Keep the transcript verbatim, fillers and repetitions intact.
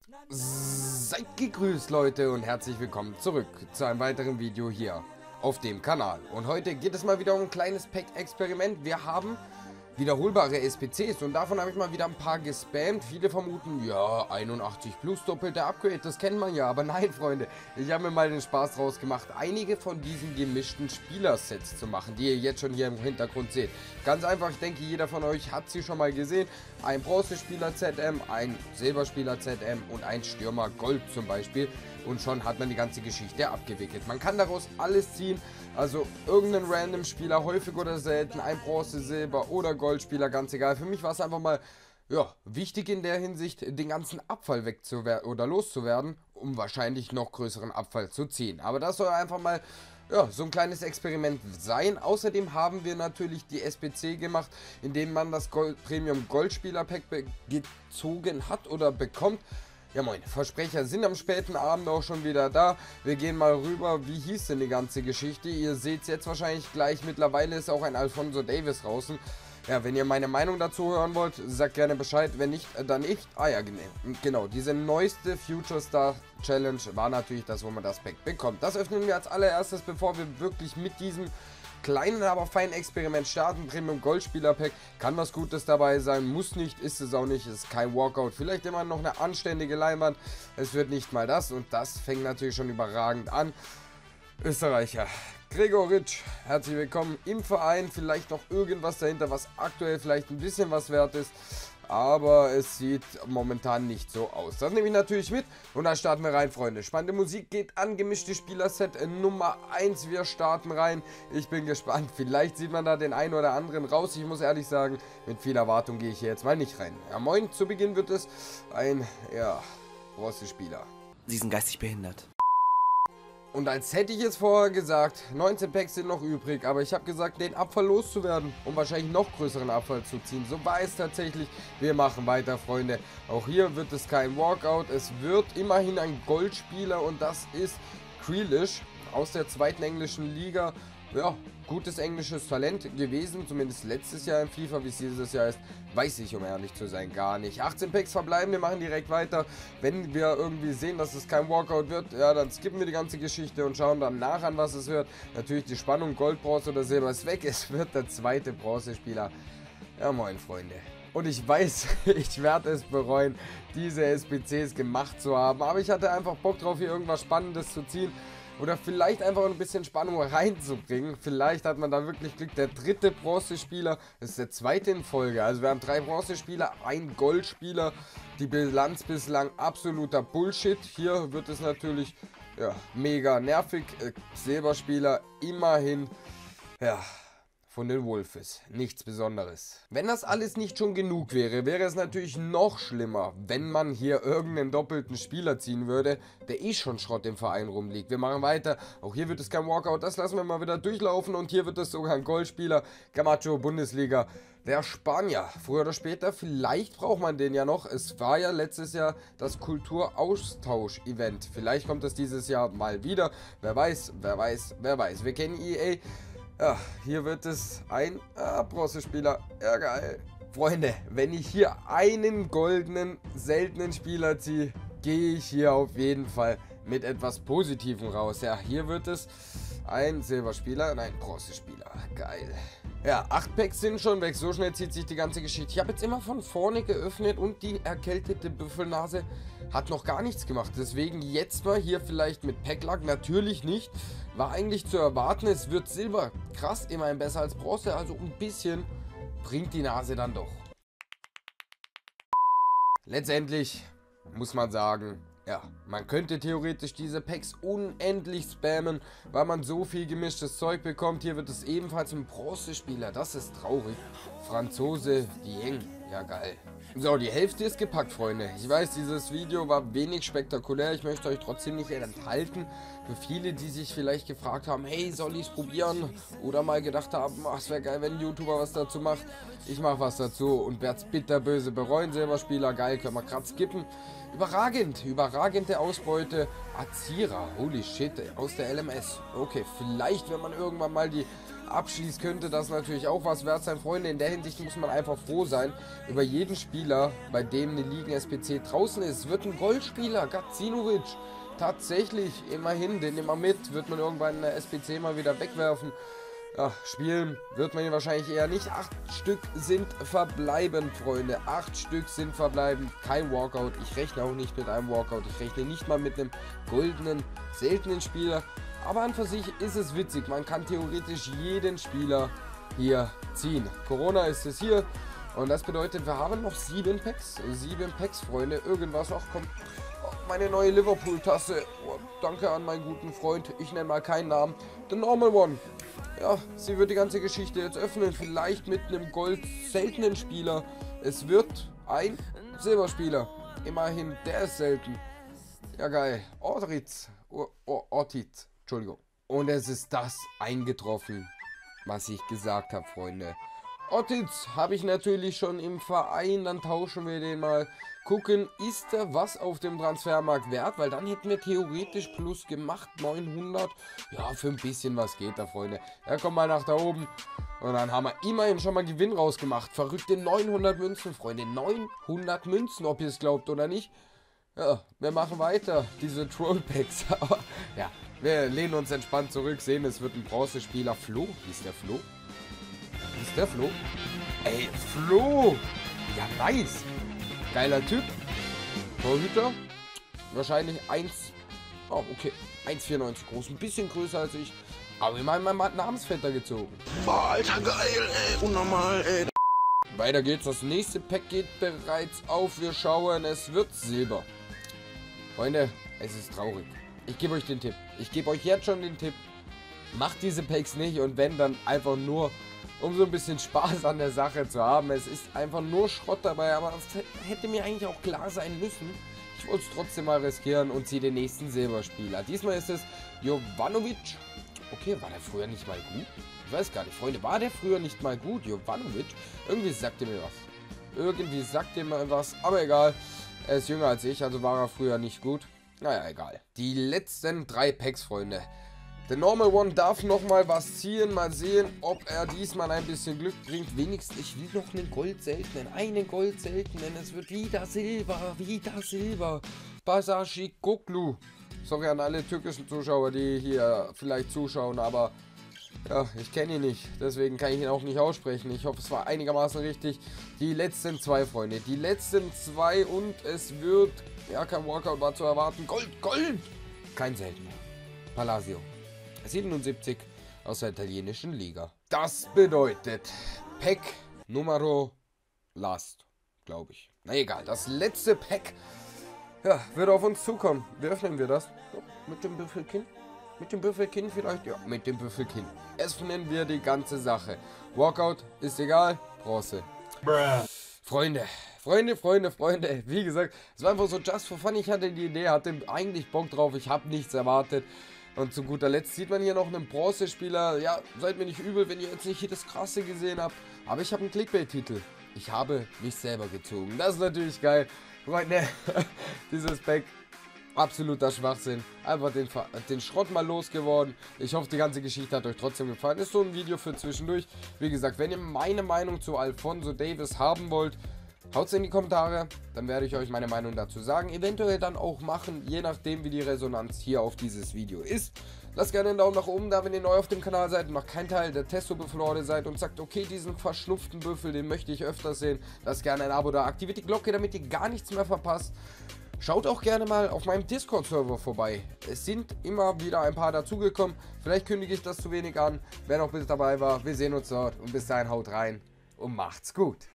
Seid gegrüßt, Leute, und herzlich willkommen zurück zu einem weiteren Video hier auf dem Kanal. Und heute geht es mal wieder um ein kleines Pack-Experiment. Wir haben wiederholbare S P Cs und davon habe ich mal wieder ein paar gespammt. Viele vermuten, ja, einundachtzig plus doppelte Upgrade, das kennt man ja. Aber nein, Freunde, ich habe mir mal den Spaß draus gemacht, einige von diesen gemischten Spielersets zu machen, die ihr jetzt schon hier im Hintergrund seht. Ganz einfach, ich denke, jeder von euch hat sie schon mal gesehen. Ein Bronzespieler Z M, ein Silberspieler Z M und ein Stürmer Gold zum Beispiel. Und schon hat man die ganze Geschichte abgewickelt. Man kann daraus alles ziehen, also irgendeinen random Spieler, häufig oder selten, ein Bronze, Silber oder Goldspieler, ganz egal. Für mich war es einfach mal ja, wichtig in der Hinsicht, den ganzen Abfall wegzuwerden oder loszuwerden, um wahrscheinlich noch größeren Abfall zu ziehen. Aber das soll einfach mal ja, so ein kleines Experiment sein. Außerdem haben wir natürlich die S P C gemacht, indem man das Gold Premium Goldspieler Pack gezogen hat oder bekommt. Ja moin, Versprecher sind am späten Abend auch schon wieder da. Wir gehen mal rüber, wie hieß denn die ganze Geschichte? Ihr seht es jetzt wahrscheinlich gleich, mittlerweile ist auch ein Alphonso Davies draußen. Ja, wenn ihr meine Meinung dazu hören wollt, sagt gerne Bescheid, wenn nicht, dann nicht. Ah ja, genau, diese neueste Future Star Challenge war natürlich das, wo man das Pack bekommt. Das öffnen wir als allererstes, bevor wir wirklich mit diesem kleinen, aber feinen Experiment starten. Premium Goldspieler Pack, kann was Gutes dabei sein, muss nicht, ist es auch nicht, ist kein Walkout, vielleicht immer noch eine anständige Leinwand, es wird nicht mal das und das fängt natürlich schon überragend an. Österreicher Gregoritsch, herzlich willkommen im Verein, vielleicht noch irgendwas dahinter, was aktuell vielleicht ein bisschen was wert ist, aber es sieht momentan nicht so aus. Das nehme ich natürlich mit und dann starten wir rein, Freunde. Spannende Musik geht an, gemischte Spielerset Nummer eins, wir starten rein. Ich bin gespannt, vielleicht sieht man da den einen oder anderen raus. Ich muss ehrlich sagen, mit viel Erwartung gehe ich hier jetzt mal nicht rein. Ja moin, zu Beginn wird es ein, ja, Bronzespieler. Sie sind geistig behindert. Und als hätte ich es vorher gesagt, neunzehn Packs sind noch übrig, aber ich habe gesagt, den Abfall loszuwerden, um wahrscheinlich noch größeren Abfall zu ziehen. So war es tatsächlich. Wir machen weiter, Freunde. Auch hier wird es kein Walkout. Es wird immerhin ein Goldspieler und das ist Grealish aus der zweiten englischen Liga. Ja, gutes englisches Talent gewesen, zumindest letztes Jahr in FIFA, wie es dieses Jahr ist, weiß ich, um ehrlich zu sein, gar nicht. achtzehn Packs verbleiben, wir machen direkt weiter. Wenn wir irgendwie sehen, dass es kein Walkout wird, ja, dann skippen wir die ganze Geschichte und schauen dann nach an, was es wird. Natürlich die Spannung, Gold, Bronze oder Silber ist weg, es wird der zweite Bronzespieler. Ja, moin, Freunde. Und ich weiß, ich werde es bereuen, diese S P Cs gemacht zu haben, aber ich hatte einfach Bock drauf, hier irgendwas Spannendes zu ziehen. Oder vielleicht einfach ein bisschen Spannung reinzubringen. Vielleicht hat man da wirklich Glück. Der dritte Bronzespieler ist der zweite in Folge. Also wir haben drei Bronzespieler, ein Goldspieler. Die Bilanz bislang absoluter Bullshit. Hier wird es natürlich ja, mega nervig. Äh, Silberspieler immerhin ja, von den Wolves. Nichts Besonderes. Wenn das alles nicht schon genug wäre, wäre es natürlich noch schlimmer, wenn man hier irgendeinen doppelten Spieler ziehen würde, der eh schon Schrott im Verein rumliegt. Wir machen weiter. Auch hier wird es kein Walkout. Das lassen wir mal wieder durchlaufen. Und hier wird es sogar ein Goldspieler. Camacho, Bundesliga. Der Spanier. Früher oder später, vielleicht braucht man den ja noch. Es war ja letztes Jahr das Kulturaustausch-Event. Vielleicht kommt es dieses Jahr mal wieder. Wer weiß, wer weiß, wer weiß. Wir kennen E A. Ja, hier wird es ein ah, Bronzespieler. Ja, geil. Freunde, wenn ich hier einen goldenen, seltenen Spieler ziehe, gehe ich hier auf jeden Fall mit etwas Positivem raus. Ja, hier wird es ein Silberspieler, nein, Bronzespieler. Geil. Ja, acht Packs sind schon weg. So schnell zieht sich die ganze Geschichte. Ich habe jetzt immer von vorne geöffnet und die erkältete Büffelnase hat noch gar nichts gemacht. Deswegen jetzt mal hier vielleicht mit Packlack. Natürlich nicht. War eigentlich zu erwarten. Es wird Silber. Krass, immerhin besser als Bronze. Also ein bisschen bringt die Nase dann doch. Letztendlich muss man sagen, ja, man könnte theoretisch diese Packs unendlich spammen, weil man so viel gemischtes Zeug bekommt. Hier wird es ebenfalls ein Bronzespieler, das ist traurig. Franzose Dieng, ja geil. So, die Hälfte ist gepackt, Freunde. Ich weiß, dieses Video war wenig spektakulär, ich möchte euch trotzdem nicht enthalten. Für viele, die sich vielleicht gefragt haben, hey, soll ich es probieren? Oder mal gedacht haben, ach, es wäre geil, wenn ein YouTuber was dazu macht. Ich mache was dazu und werde es bitterböse bereuen. Silberspieler, geil, können wir gerade skippen. Überragend, überragende Ausbeute. Azira, holy shit, aus der L M S. Okay, vielleicht, wenn man irgendwann mal die abschließt, könnte das natürlich auch was wert sein. Freunde, in der Hinsicht muss man einfach froh sein über jeden Spieler, bei dem eine Ligen-S P C draußen ist. Es wird ein Goldspieler, Gacinovic. Tatsächlich, immerhin, den nehmen wir mit, wird man irgendwann in der S P C mal wieder wegwerfen. Ja, spielen wird man ihn wahrscheinlich eher nicht. Acht Stück sind verbleibend, Freunde. Acht Stück sind verbleibend. Kein Walkout. Ich rechne auch nicht mit einem Walkout. Ich rechne nicht mal mit einem goldenen, seltenen Spieler. Aber an für sich ist es witzig. Man kann theoretisch jeden Spieler hier ziehen. Corona ist es hier. Und das bedeutet, wir haben noch sieben Packs. Sieben Packs, Freunde. Irgendwas auch kommt. Meine neue Liverpool-Tasse. Oh, danke an meinen guten Freund. Ich nenne mal keinen Namen. The Normal One. Ja, sie wird die ganze Geschichte jetzt öffnen. Vielleicht mit einem Gold-seltenen Spieler. Es wird ein Silberspieler. Immerhin, der ist selten. Ja, geil. Ortiz. Oh, oh, Ortiz. Entschuldigung. Und es ist das eingetroffen, was ich gesagt habe, Freunde. Ortiz habe ich natürlich schon im Verein. Dann tauschen wir den mal. Gucken, ist da was auf dem Transfermarkt wert? Weil dann hätten wir theoretisch plus gemacht. neunhundert. Ja, für ein bisschen was geht da, Freunde. Ja, komm mal nach da oben. Und dann haben wir immerhin schon mal Gewinn rausgemacht. Verrückte neunhundert Münzen, Freunde. neunhundert Münzen, ob ihr es glaubt oder nicht. Ja, wir machen weiter. Diese Trollpacks. Aber ja, wir lehnen uns entspannt zurück. Sehen, es wird ein Bronzespieler. Flo? Hieß der Flo? Hieß der Flo? Ey, Flo! Ja, nice! Geiler Typ. Torhüter. Wahrscheinlich eins. Oh, okay. eins Komma vierundneunzig groß. Ein bisschen größer als ich. Aber immerhin mein Namensvetter gezogen. Boah, Alter, geil, ey. Unnormal, ey. Weiter geht's. Das nächste Pack geht bereits auf. Wir schauen. Es wird Silber. Freunde, es ist traurig. Ich gebe euch den Tipp. Ich gebe euch jetzt schon den Tipp. Macht diese Packs nicht. Und wenn, dann einfach nur, um so ein bisschen Spaß an der Sache zu haben. Es ist einfach nur Schrott dabei, aber das hätte mir eigentlich auch klar sein müssen. Ich wollte es trotzdem mal riskieren und ziehe den nächsten Silberspieler. Diesmal ist es Jovanovic. Okay, war der früher nicht mal gut? Ich weiß gar nicht, Freunde, war der früher nicht mal gut? Jovanovic? Irgendwie sagt er mir was. Irgendwie sagt er mir was, aber egal. Er ist jünger als ich, also war er früher nicht gut. Naja, egal. Die letzten drei Packs, Freunde. Der Normal One darf noch mal was ziehen. Mal sehen, ob er diesmal ein bisschen Glück bringt. Wenigstens, ich will noch einen Gold seltenen. Einen Gold seltenen. Es wird wieder Silber. Wieder Silber. Basashi Koklu. Sorry an alle türkischen Zuschauer, die hier vielleicht zuschauen. Aber ja, ich kenne ihn nicht. Deswegen kann ich ihn auch nicht aussprechen. Ich hoffe, es war einigermaßen richtig. Die letzten zwei, Freunde. Die letzten zwei. Und es wird, ja, kein Walkout war zu erwarten. Gold, Gold. Kein seltener. Palacio. siebenundsiebzig aus der italienischen Liga. Das bedeutet Pack Numero Last, glaube ich. Na egal, das letzte Pack, ja, wird auf uns zukommen. Wie öffnen wir das? Ja, mit dem Büffelkinn? Mit dem Büffelkinn vielleicht? Ja, mit dem Büffelkinn. Öffnen wir die ganze Sache. Walkout ist egal, Bronze. Bruh. Freunde, Freunde, Freunde, Freunde. Wie gesagt, es war einfach so just for fun. Ich hatte die Idee, hatte eigentlich Bock drauf. Ich habe nichts erwartet. Und zu guter Letzt sieht man hier noch einen Bronzespieler. Ja, seid mir nicht übel, wenn ihr jetzt nicht hier das Krasse gesehen habt. Aber ich habe einen Clickbait-Titel. Ich habe mich selber gezogen. Das ist natürlich geil. Freunde, dieses Pack, absoluter Schwachsinn. Einfach den, den Schrott mal losgeworden. Ich hoffe, die ganze Geschichte hat euch trotzdem gefallen. Ist so ein Video für zwischendurch. Wie gesagt, wenn ihr meine Meinung zu Alphonso Davies haben wollt, haut es in die Kommentare, dann werde ich euch meine Meinung dazu sagen. Eventuell dann auch machen, je nachdem wie die Resonanz hier auf dieses Video ist. Lasst gerne einen Daumen nach oben da, wenn ihr neu auf dem Kanal seid und noch kein Teil der Testo-Büffel-Horde seid und sagt, okay, diesen verschnupften Büffel, den möchte ich öfter sehen. Lasst gerne ein Abo da, aktiviert die Glocke, damit ihr gar nichts mehr verpasst. Schaut auch gerne mal auf meinem Discord-Server vorbei. Es sind immer wieder ein paar dazugekommen. Vielleicht kündige ich das zu wenig an. Wer noch bis dabei war, wir sehen uns dort und bis dahin haut rein und macht's gut.